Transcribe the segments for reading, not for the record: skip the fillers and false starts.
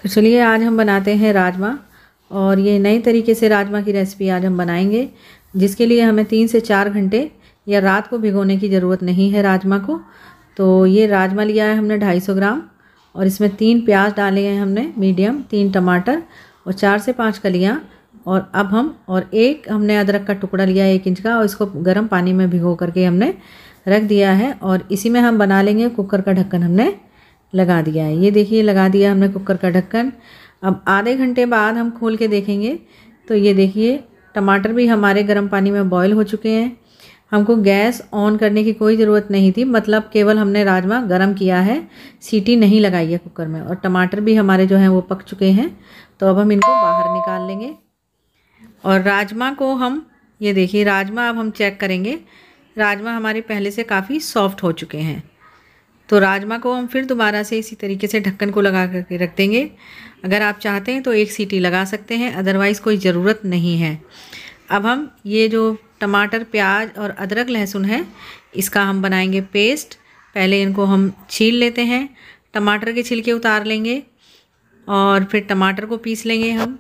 तो चलिए आज हम बनाते हैं राजमा, और ये नई तरीके से राजमा की रेसिपी आज हम बनाएंगे, जिसके लिए हमें 3 से 4 घंटे या रात को भिगोने की ज़रूरत नहीं है राजमा को। तो ये राजमा लिया है हमने 250 ग्राम, और इसमें 3 प्याज डाले हैं हमने मीडियम, 3 टमाटर और 4 से 5 कलियाँ, और एक हमने अदरक का टुकड़ा लिया है 1 इंच का, और इसको गर्म पानी में भिगो करके हमने रख दिया है। और इसी में हम बना लेंगे। कुकर का ढक्कन हमने लगा दिया है, ये देखिए लगा दिया हमने कुकर का ढक्कन। अब आधे घंटे बाद हम खोल के देखेंगे तो ये देखिए टमाटर भी हमारे गर्म पानी में बॉईल हो चुके हैं। हमको गैस ऑन करने की कोई ज़रूरत नहीं थी, मतलब केवल हमने राजमा गरम किया है, सीटी नहीं लगाई है कुकर में। और टमाटर भी हमारे जो हैं वो पक चुके हैं। तो अब हम इनको बाहर निकाल लेंगे। और राजमा को हम ये देखिए राजमा अब हम चेक करेंगे। राजमा हमारे पहले से काफ़ी सॉफ्ट हो चुके हैं। तो राजमा को हम फिर दोबारा से इसी तरीके से ढक्कन को लगा करके रख देंगे। अगर आप चाहते हैं तो 1 सीटी लगा सकते हैं, अदरवाइज़ कोई ज़रूरत नहीं है। अब हम ये जो टमाटर, प्याज और अदरक लहसुन है, इसका हम बनाएंगे पेस्ट। पहले इनको हम छील लेते हैं, टमाटर के छिलके उतार लेंगे और फिर टमाटर को पीस लेंगे हम।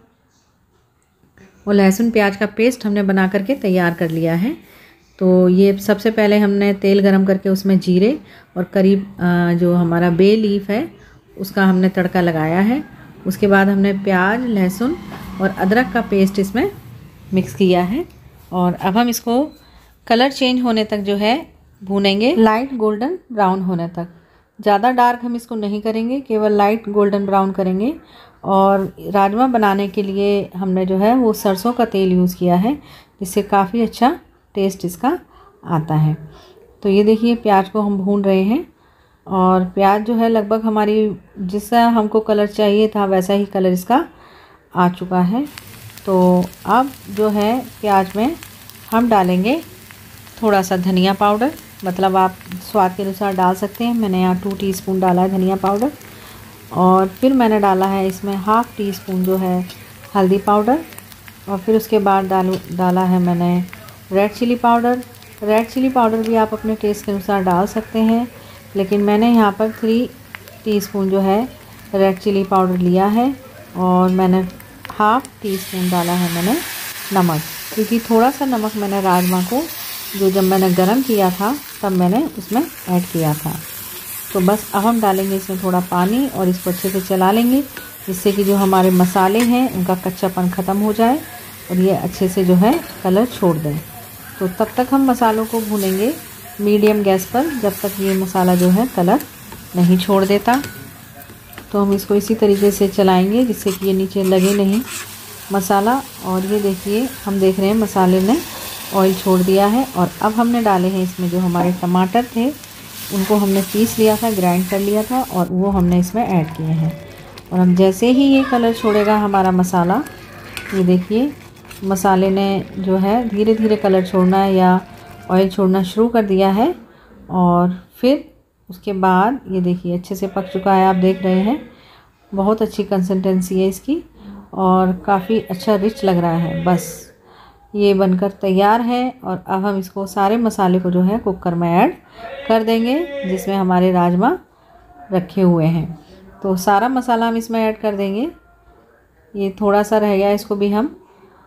और लहसुन प्याज का पेस्ट हमने बना करके तैयार कर लिया है। तो ये सबसे पहले हमने तेल गरम करके उसमें जीरे और करीब जो हमारा बे लीफ है उसका हमने तड़का लगाया है। उसके बाद हमने प्याज, लहसुन और अदरक का पेस्ट इसमें मिक्स किया है। और अब हम इसको कलर चेंज होने तक जो है भूनेंगे, लाइट गोल्डन ब्राउन होने तक। ज़्यादा डार्क हम इसको नहीं करेंगे, केवल लाइट गोल्डन ब्राउन करेंगे। और राजमा बनाने के लिए हमने जो है वो सरसों का तेल यूज़ किया है, जिससे काफ़ी अच्छा टेस्ट इसका आता है। तो ये देखिए प्याज को हम भून रहे हैं, और प्याज जो है लगभग हमारी जिसका हमको कलर चाहिए था वैसा ही कलर इसका आ चुका है। तो अब जो है प्याज में हम डालेंगे थोड़ा सा धनिया पाउडर, मतलब आप स्वाद के अनुसार डाल सकते हैं। मैंने यहाँ 2 टीस्पून डाला है धनिया पाउडर। और फिर मैंने डाला है इसमें ½ टीस्पून जो है हल्दी पाउडर। और फिर उसके बाद डाला है मैंने red chilli powder. Red chilli powder भी आप अपने टेस्ट के अनुसार डाल सकते हैं, लेकिन मैंने यहाँ पर 3 टीस्पून जो है रेड चिली पाउडर लिया है। और मैंने ½ टीस्पून डाला है मैंने नमक, क्योंकि थोड़ा सा नमक मैंने राजमा को जब मैंने गरम किया था तब मैंने उसमें ऐड किया था। तो बस अब हम डालेंगे इसमें थोड़ा पानी और इसको अच्छे से चला लेंगे, जिससे कि जो हमारे मसाले हैं उनका कच्चापन ख़त्म हो जाए और ये अच्छे से जो है कलर छोड़ दें। तो तब तक हम मसालों को भूनेंगे मीडियम गैस पर, जब तक ये मसाला जो है कलर नहीं छोड़ देता। तो हम इसको इसी तरीके से चलाएंगे जिससे कि ये नीचे लगे नहीं मसाला। और ये देखिए हम देख रहे हैं मसाले ने ऑयल छोड़ दिया है। और अब हमने डाले हैं इसमें जो हमारे टमाटर थे, उनको हमने पीस लिया था, ग्राइंड कर लिया था, और वो हमने इसमें ऐड किए हैं। और हम जैसे ही ये कलर छोड़ेगा हमारा मसाला, ये देखिए मसाले ने जो है धीरे धीरे कलर छोड़ना है या ऑयल छोड़ना शुरू कर दिया है। और फिर उसके बाद ये देखिए अच्छे से पक चुका है, आप देख रहे हैं बहुत अच्छी कंसिस्टेंसी है इसकी और काफ़ी अच्छा रिच लग रहा है। बस ये बनकर तैयार है। और अब हम इसको सारे मसाले को जो है कुकर में ऐड कर देंगे, जिसमें हमारे राजमा रखे हुए हैं। तो सारा मसाला हम इसमें ऐड कर देंगे। ये थोड़ा सा रह गया, इसको भी हम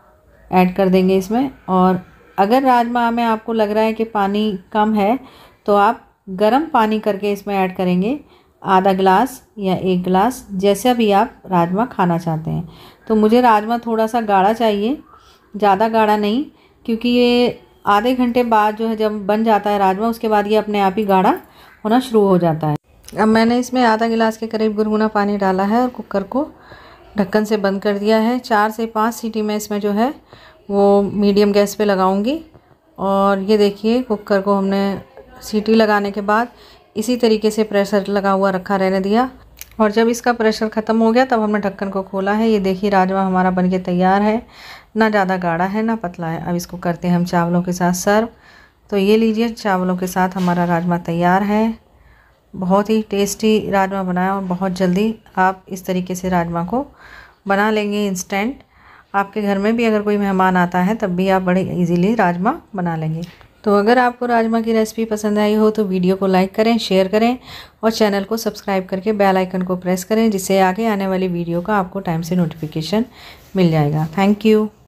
ऐड कर देंगे इसमें। और अगर राजमा में आपको लग रहा है कि पानी कम है तो आप गर्म पानी करके इसमें ऐड करेंगे, आधा गिलास या 1 गिलास, जैसा भी आप राजमा खाना चाहते हैं। तो मुझे राजमा थोड़ा सा गाढ़ा चाहिए, ज़्यादा गाढ़ा नहीं, क्योंकि ये आधे घंटे बाद जो है जब बन जाता है राजमा, उसके बाद ये अपने आप ही गाढ़ा होना शुरू हो जाता है। अब मैंने इसमें आधा गिलास के करीब गुनगुना पानी डाला है और कुकर को ढक्कन से बंद कर दिया है। 4 से 5 सीटी में इसमें जो है वो मीडियम गैस पे लगाऊंगी। और ये देखिए कुकर को हमने सीटी लगाने के बाद इसी तरीके से प्रेशर लगा हुआ रखा रहने दिया। और जब इसका प्रेशर ख़त्म हो गया तब हमने ढक्कन को खोला है। ये देखिए राजमा हमारा बनके तैयार है, ना ज़्यादा गाढ़ा है ना पतला है। अब इसको करते हैं हम चावलों के साथ सर्व। तो ये लीजिए चावलों के साथ हमारा राजमा तैयार है। बहुत ही टेस्टी राजमा बनाया, और बहुत जल्दी आप इस तरीके से राजमा को बना लेंगे इंस्टेंट। आपके घर में भी अगर कोई मेहमान आता है तब भी आप बड़े इजीली राजमा बना लेंगे। तो अगर आपको राजमा की रेसिपी पसंद आई हो तो वीडियो को लाइक करें, शेयर करें और चैनल को सब्सक्राइब करके बेल आइकन को प्रेस करें, जिससे आगे आने वाली वीडियो का आपको टाइम से नोटिफिकेशन मिल जाएगा। Thank you.